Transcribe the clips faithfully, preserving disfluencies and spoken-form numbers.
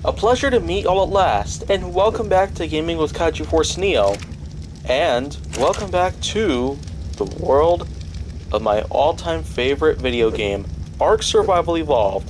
A pleasure to meet y'all at last, and welcome back to Gaming with Kaiju Force Neo. And welcome back to the world of my all-time favorite video game, Ark Survival Evolved.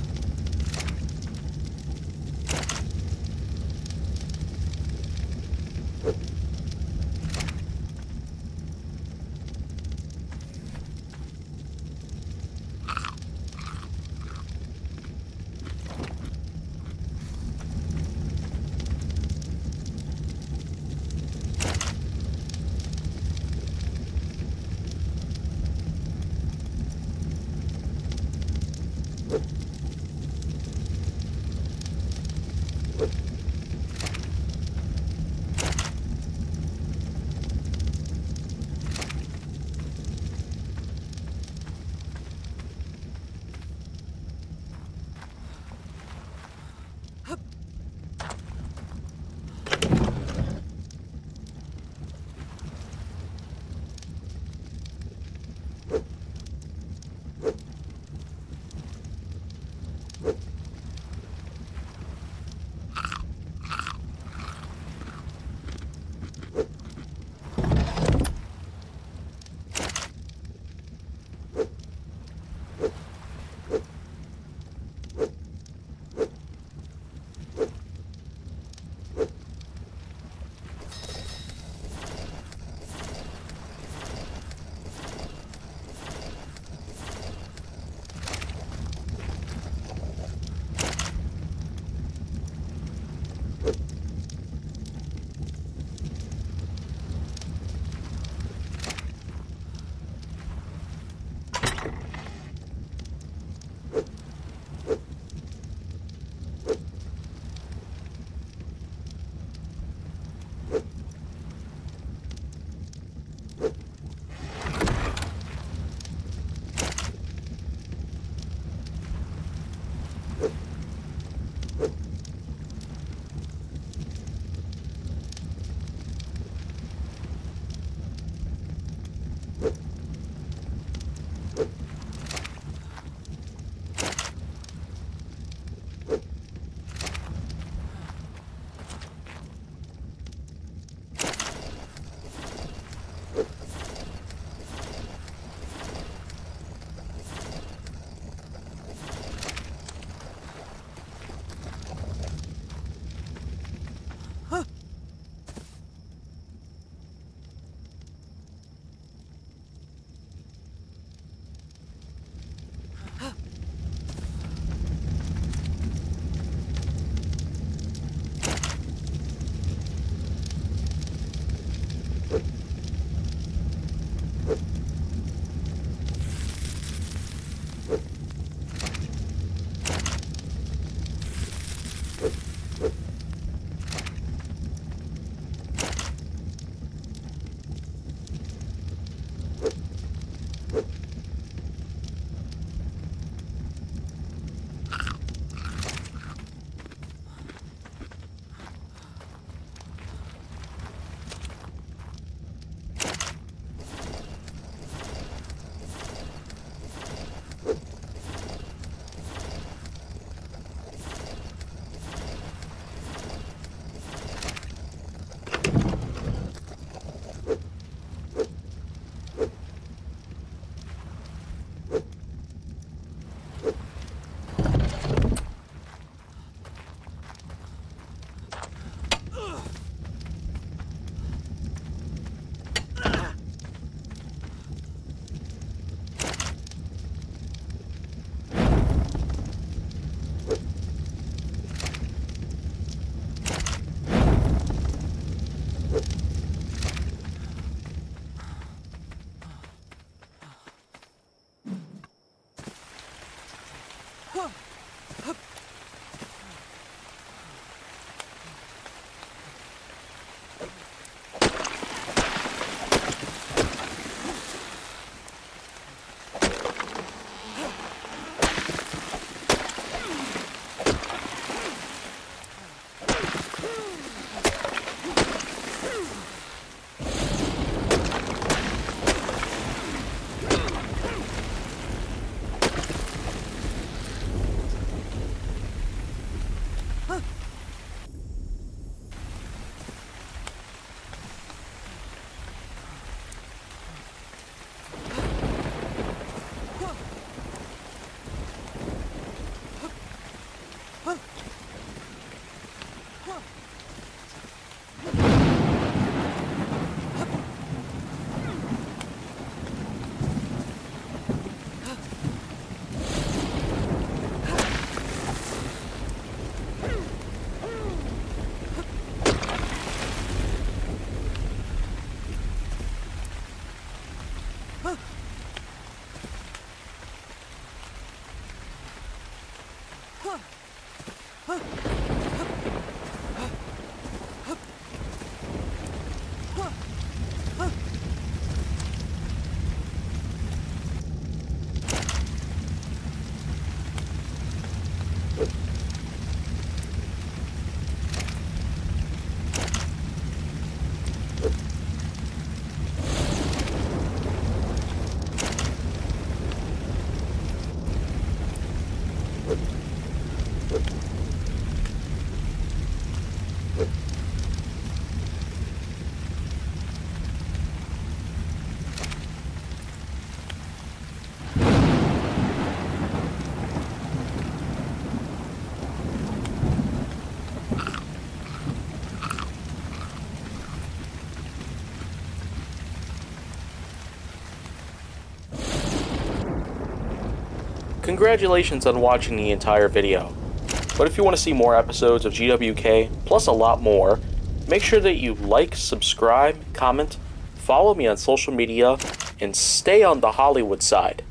Congratulations on watching the entire video. But if you want to see more episodes of G W K, plus a lot more, make sure that you like, subscribe, comment, follow me on social media, and stay on the Hollywood side.